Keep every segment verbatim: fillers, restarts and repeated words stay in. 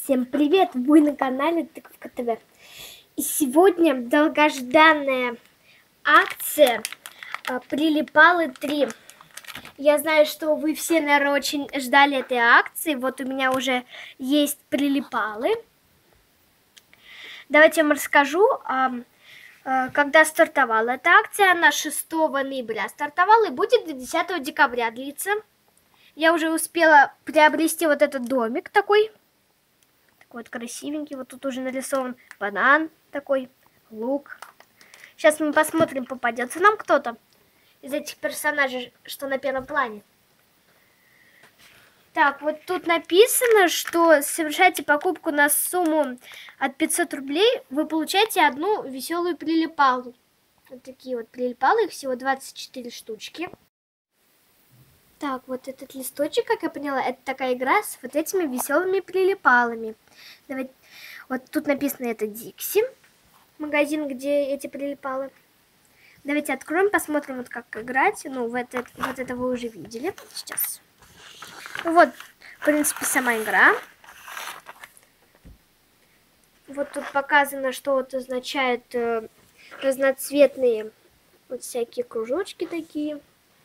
Всем привет! Вы на канале Тыковка ТВ. И сегодня долгожданная акция Прилипалы три. Я знаю, что вы все, наверное, очень ждали этой акции. Вот у меня уже есть прилипалы. Давайте я вам расскажу, когда стартовала эта акция. Она шестого ноября стартовала и будет до десятого декабря длиться. Я уже успела приобрести вот этот домик такой. Вот красивенький, вот тут уже нарисован банан такой, лук. Сейчас мы посмотрим, попадется нам кто-то из этих персонажей, что на первом плане. Так, вот тут написано, что совершайте покупку на сумму от пятисот рублей, вы получаете одну веселую прилипалу. Вот такие вот прилипалы, их всего двадцать четыре штучки. Так, вот этот листочек, как я поняла, это такая игра с вот этими веселыми прилипалами. Давайте, вот тут написано это Dixie, магазин, где эти прилипалы. Давайте откроем, посмотрим, вот как играть. Ну, вот это, вот это вы уже видели. Сейчас. Вот, в принципе, сама игра. Вот тут показано, что вот означают э, разноцветные вот всякие кружочки такие.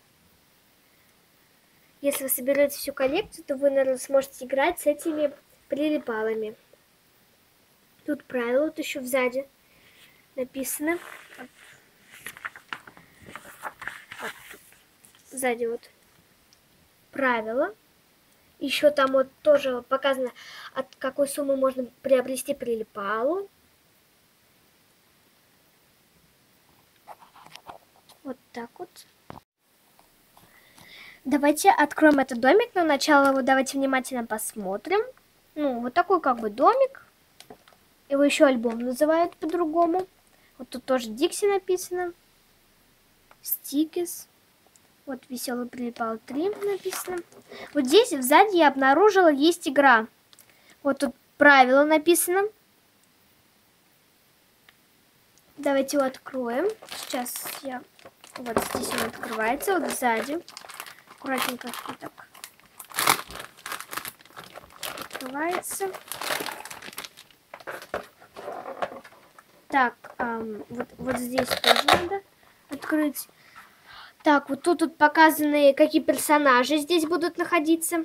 Если вы соберете всю коллекцию, то вы, наверное, сможете играть с этими прилипалами. Тут правила вот еще сзади написано. Вот. Сзади вот правила. Еще там вот тоже показано, от какой суммы можно приобрести прилипалу. Вот так вот. Давайте откроем этот домик, но сначала вот давайте внимательно посмотрим. Ну, вот такой как бы домик. Его еще альбом называют по-другому. Вот тут тоже Dixie написано. Стикис. Вот веселый прилипал три написано. Вот здесь сзади я обнаружила, есть игра. Вот тут правила написано. Давайте его откроем. Сейчас я... Вот здесь он открывается, вот сзади. Аккуратненько так открывается. Так, эм, вот, вот здесь тоже надо открыть. Так, вот тут, тут показаны, какие персонажи здесь будут находиться.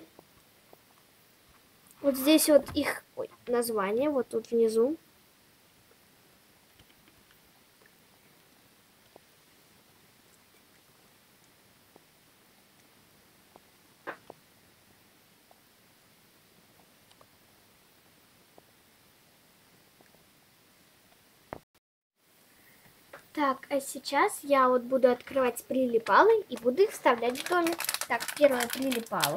Вот здесь вот их ой, название, вот тут внизу. Так, а сейчас я вот буду открывать прилипалы и буду их вставлять в домик. Так, первая прилипала.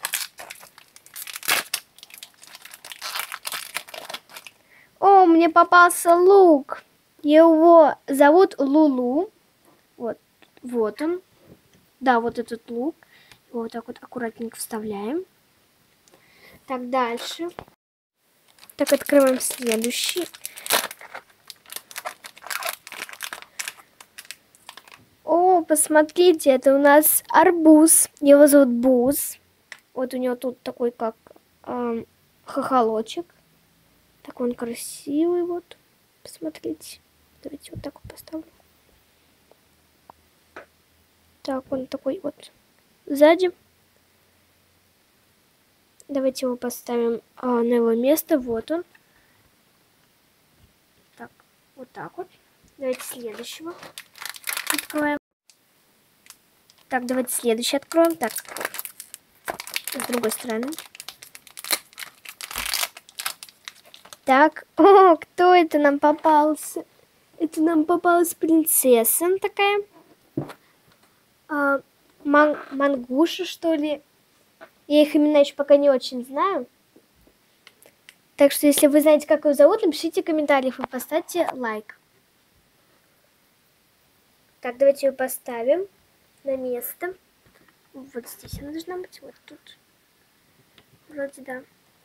О, мне попался лук. Его зовут Лулу. Вот, вот он. Да, вот этот лук. Его вот так вот аккуратненько вставляем. Так, дальше. Так, открываем следующий. О, посмотрите, это у нас арбуз. Его зовут Буз. Вот у него тут такой, как эм, хохолочек. Так он красивый, вот. Посмотрите. Давайте вот так вот поставлю. Так, он такой вот сзади. Давайте его поставим а, на его место. Вот он. Так, вот так вот. Давайте следующего откроем. Так, давайте следующий откроем. Так, с другой стороны. Так, о, кто это нам попался? Это нам попалась принцесса такая. А, ман мангуша, что ли? Я их имена еще пока не очень знаю. Так что, если вы знаете, как его зовут, напишите в комментариях и поставьте лайк. Так, давайте ее поставим на место. Вот здесь она должна быть, вот тут. Вроде да.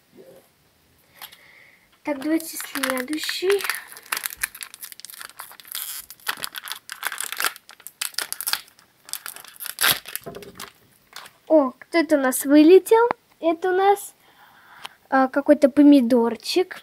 Так, давайте следующий. О, кто это у нас вылетел? Это у нас а, какой-то помидорчик.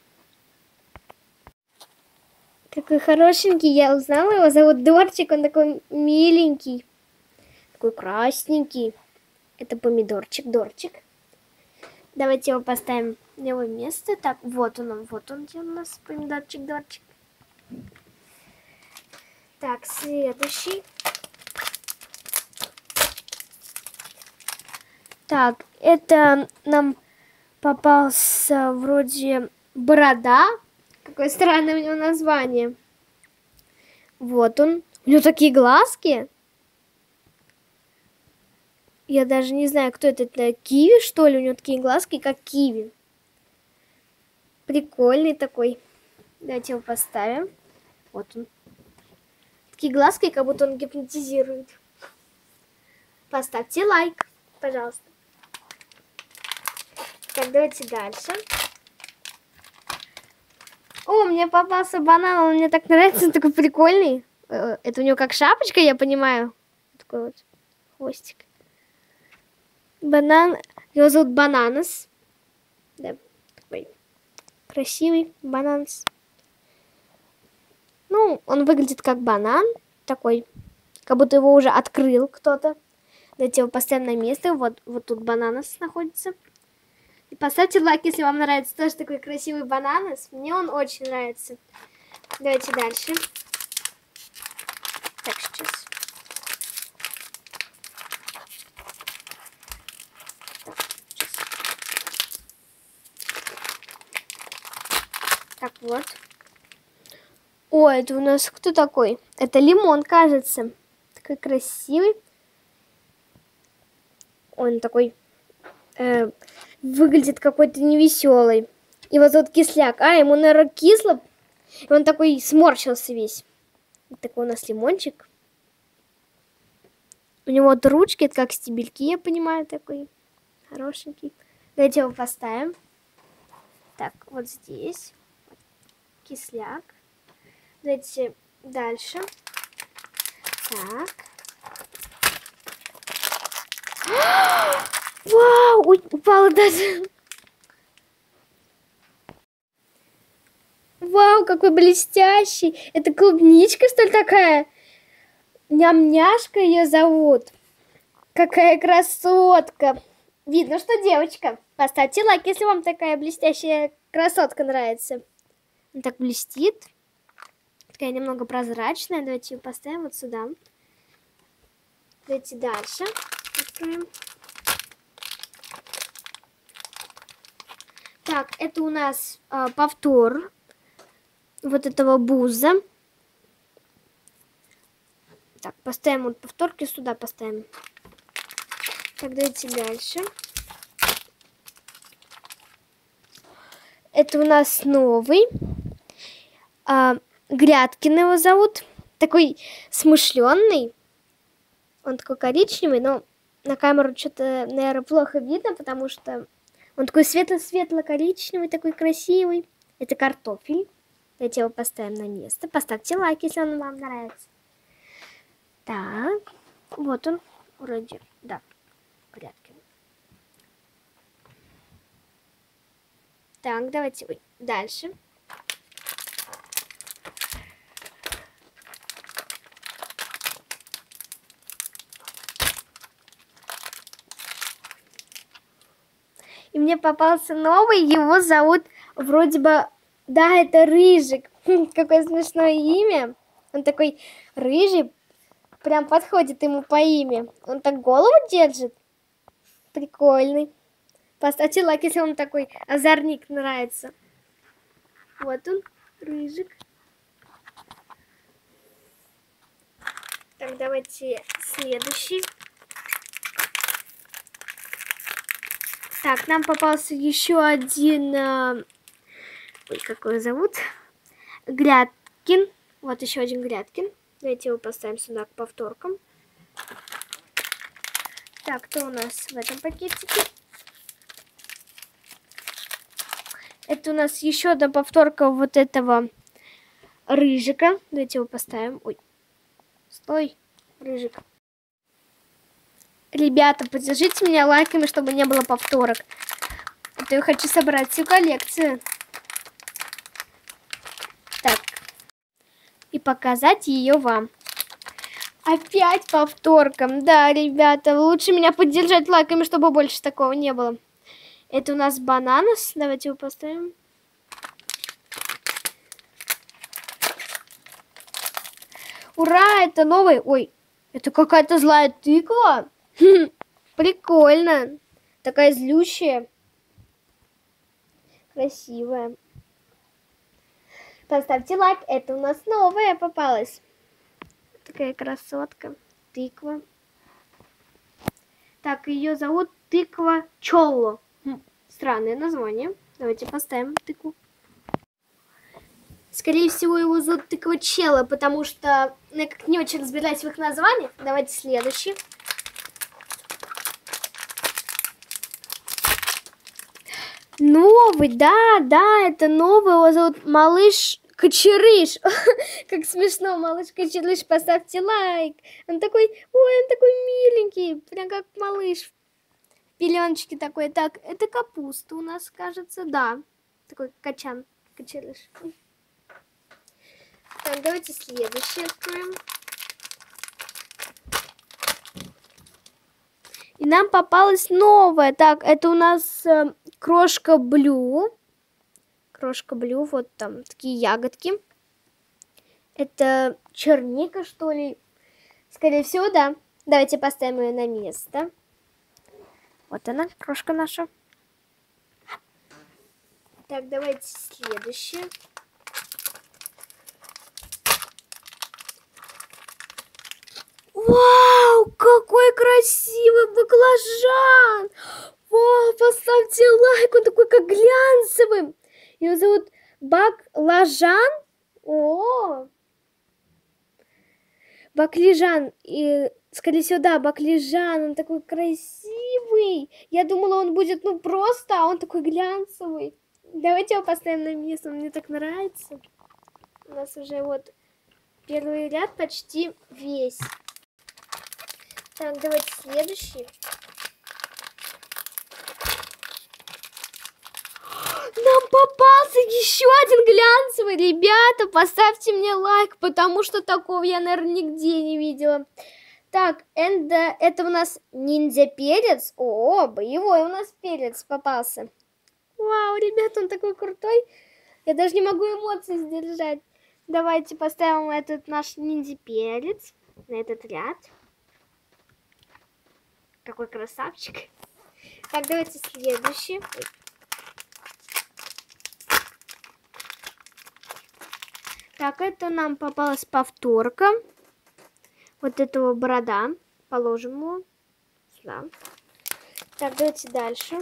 Такой хорошенький, я узнала его, зовут Дорчик, он такой миленький, такой красненький. Это помидорчик, Дорчик. Давайте его поставим на его место. Так, вот он, вот он, где у нас помидорчик, Дорчик. Так, следующий. Так, это нам попался вроде борода. Какое странное у него название. Вот он. У него такие глазки. Я даже не знаю, кто это. Это киви, что ли? У него такие глазки, как киви. Прикольный такой. Давайте его поставим. Вот он. Такие глазки, как будто он гипнотизирует. Поставьте лайк, пожалуйста. Так, давайте дальше. О, мне попался банан, он мне так нравится, он такой прикольный. Это у него как шапочка, я понимаю. Такой вот хвостик. Банан, его зовут Бананас. Да, такой красивый Бананас. Ну, он выглядит как банан, такой, как будто его уже открыл кто-то. Давайте его поставим на место, вот, вот тут Бананас находится. И поставьте лайк, если вам нравится тоже такой красивый Бананас. Мне он очень нравится. Давайте дальше. Так, сейчас. Так, сейчас. Так, вот. О, это у нас кто такой? Это лимон, кажется. Такой красивый. Он такой... Э, выглядит какой-то невеселый. Его зовут Кисляк. А, ему, наверное, кисло. И он такой сморщился весь. Вот такой у нас лимончик. У него вот ручки, это как стебельки, я понимаю, такой хорошенький. Давайте его поставим. Так, вот здесь. Кисляк. Давайте дальше. Так. Вау, ой, упала даже. Вау, какой блестящий. Это клубничка, что ли, такая? Ням-няшка ее зовут. Какая красотка. Видно, что девочка. Поставьте лайк, если вам такая блестящая красотка нравится. Она так блестит. Такая немного прозрачная. Давайте ее поставим вот сюда. Давайте дальше откроем. Так, это у нас э, повтор вот этого буза. Так, поставим вот повторки сюда, поставим. Так, давайте дальше. Это у нас новый. Э, Грядкин его зовут. Такой смышленный. Он такой коричневый, но на камеру что-то, наверное, плохо видно, потому что... Он такой светло-светло-коричневый, такой красивый. Это картофель. Давайте его поставим на место. Поставьте лайк, если он вам нравится. Так, вот он. Вроде, да, Грядкин. Так, давайте ой, дальше. И мне попался новый, его зовут вроде бы... Да, это Рыжик. Какое смешное имя. Он такой рыжий, прям подходит ему по имени. Он так голову держит. Прикольный. Поставьте лайк, если вам такой озорник нравится. Вот он, Рыжик. Так, давайте следующий. Так, нам попался еще один, э, ой, как его зовут, Грядкин. Вот еще один Грядкин. Давайте его поставим сюда к повторкам. Так, кто у нас в этом пакетике? Это у нас еще одна повторка вот этого Рыжика. Давайте его поставим. Ой, стой, Рыжик. Ребята, поддержите меня лайками, чтобы не было повторок. то я хочу собрать всю коллекцию. Так. И показать ее вам. Опять повторком. Да, ребята, лучше меня поддержать лайками, чтобы больше такого не было. Это у нас бананус. Давайте его поставим. Ура, это новый. Ой, это какая-то злая тыква. Прикольно. Такая злющая. Красивая. Поставьте лайк. Это у нас новая попалась. Такая красотка. Тыква. Так, ее зовут тыква Чолло. Странное название. Давайте поставим тыкву. Скорее всего, его зовут тыква Челла, потому что я как не очень разбираюсь в их названиях. Давайте следующий. Новый, да, да, это новый. Его зовут Малыш Кочерыш. Как смешно, Малыш Кочерыш. Поставьте лайк. Он такой, ой, он такой миленький. Прям как малыш. Пеленочки такой. Так, это капуста у нас, кажется. Да, такой качан. Кочерыш. Так, давайте следующий откроем. И нам попалась новая. Так, это у нас э, крошка Блю. Крошка Блю, вот там такие ягодки. Это черника, что ли? Скорее всего, да. Давайте поставим ее на место. Вот она, крошка наша. Так, давайте следующее. Вау, какой красивый баклажан! Вау, поставьте лайк, он такой как глянцевый. Его зовут баклажан. О, баклажан. И, скорее всего, да, баклажан. Он такой красивый. Я думала, он будет, ну, просто, а он такой глянцевый. Давайте его поставим на место, он мне так нравится. У нас уже вот первый ряд почти весь. Так, давайте следующий. Нам попался еще один глянцевый. Ребята, поставьте мне лайк, потому что такого я, наверное, нигде не видела. Так, это, это у нас ниндзя-перец. О, боевой у нас перец попался. Вау, ребята, он такой крутой. Я даже не могу эмоции сдержать. Давайте поставим этот наш ниндзя-перец на этот ряд. Какой красавчик. Так, давайте следующий. Так, это нам попалась повторка. Вот этого борода. Положим его сюда. Так, давайте дальше.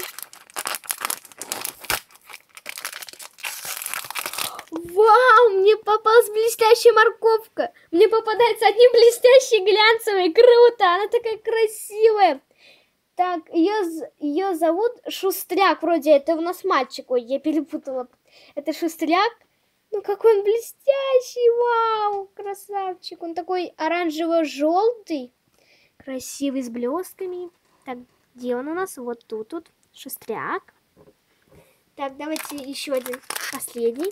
Вау, мне попалась блестящая морковка. Мне попадаются одни блестящие глянцевые. Круто, она такая красивая. Так, ее, ее зовут Шустряк. Вроде это у нас мальчик. Ой, я перепутала. Это Шустряк. Ну, какой он блестящий. Вау, красавчик. Он такой оранжево-желтый. Красивый, с блестками. Так, где он у нас? Вот тут, тут. Шустряк. Так, давайте еще один, последний.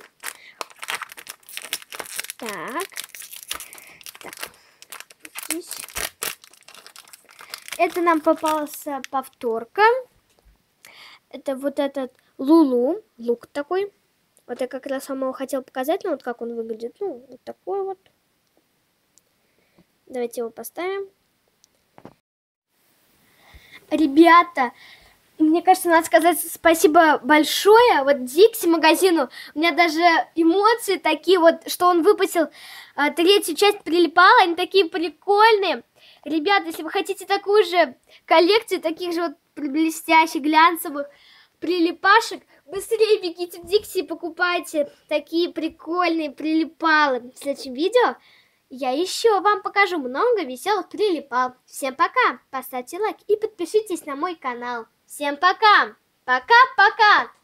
Так. Так. Здесь. Это нам попался повторка. Это вот этот Лулу. Лук такой. Вот я как раз самого хотела показать, ну вот как он выглядит. Ну, вот такой вот. Давайте его поставим. Ребята, мне кажется, надо сказать спасибо большое вот Дикси магазину. У меня даже эмоции такие вот, что он выпустил а, третью часть прилипала. Они такие прикольные. Ребята, если вы хотите такую же коллекцию, таких же вот блестящих, глянцевых прилипашек, быстрее бегите в Дикси и покупайте такие прикольные прилипалы. В следующем видео я еще вам покажу много веселых прилипал. Всем пока, поставьте лайк и подпишитесь на мой канал. Всем пока, пока-пока.